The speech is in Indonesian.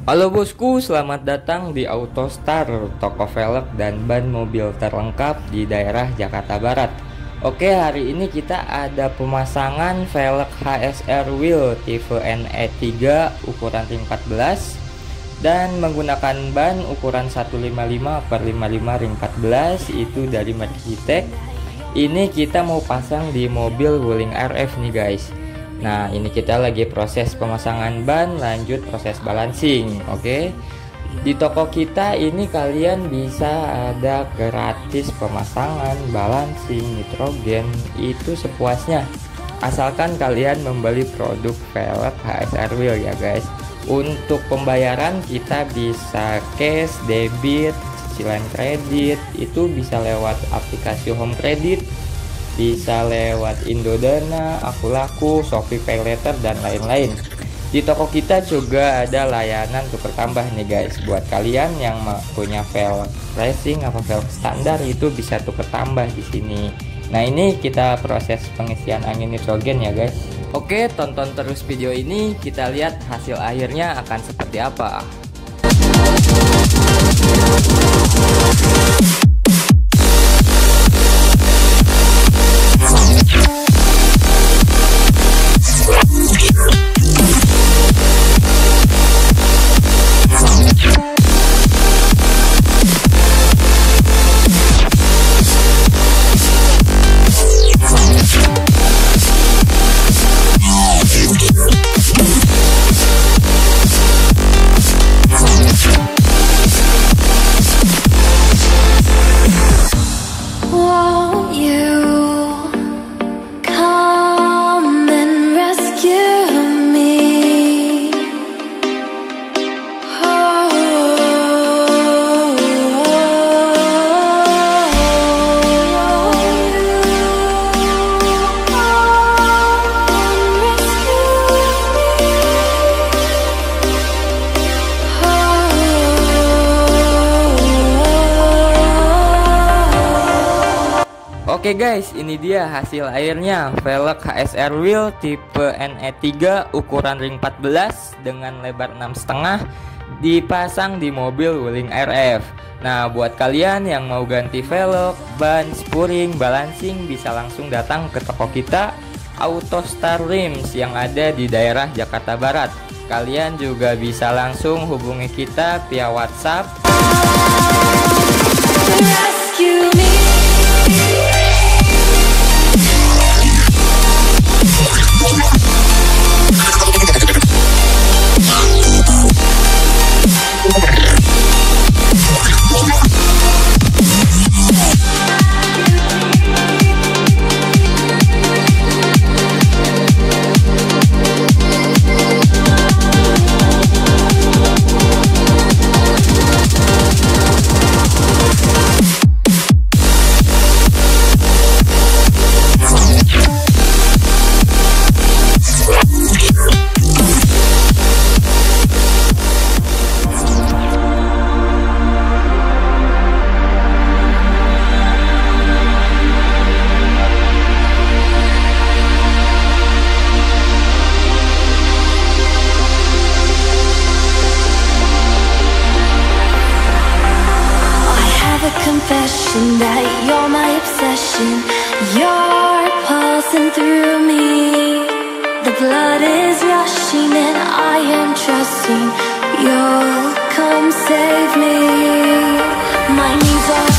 Halo bosku, selamat datang di AutoStar, toko velg dan ban mobil terlengkap di daerah Jakarta Barat. Oke, hari ini kita ada pemasangan velg HSR Wheel tipe NE3 ukuran ring 14 dan menggunakan ban ukuran 155/55 ring 14 itu dari Mercitech. Ini kita mau pasang di mobil Wuling RF nih guys. Nah, ini kita lagi proses pemasangan ban, lanjut proses balancing. Oke. Di toko kita ini kalian bisa ada gratis pemasangan, balancing, nitrogen, itu sepuasnya. Asalkan kalian membeli produk velg HSR Wheel ya guys. Untuk pembayaran kita bisa cash, debit, cicilan kredit, itu bisa lewat aplikasi Home Credit, bisa lewat Indodana, Akulaku, Shopee Pay Later, dan lain-lain. Di toko kita juga ada layanan tukar tambah nih guys. Buat kalian yang punya velg racing atau velg standar itu bisa tukar tambah di sini. Nah, ini kita proses pengisian angin nitrogen ya guys. Oke, tonton terus video ini, kita lihat hasil akhirnya akan seperti apa. Oke guys, ini dia hasil akhirnya velg HSR Wheel tipe NE3 ukuran ring 14 dengan lebar 6,5 dipasang di mobil Wuling RF. Nah, buat kalian yang mau ganti velg, ban, spuring, balancing bisa langsung datang ke toko kita AutoStar Rims yang ada di daerah Jakarta Barat. Kalian juga bisa langsung hubungi kita via WhatsApp. Confession that you're my obsession. You're pulsing through me. The blood is rushing and I am trusting you'll come save me. My knees are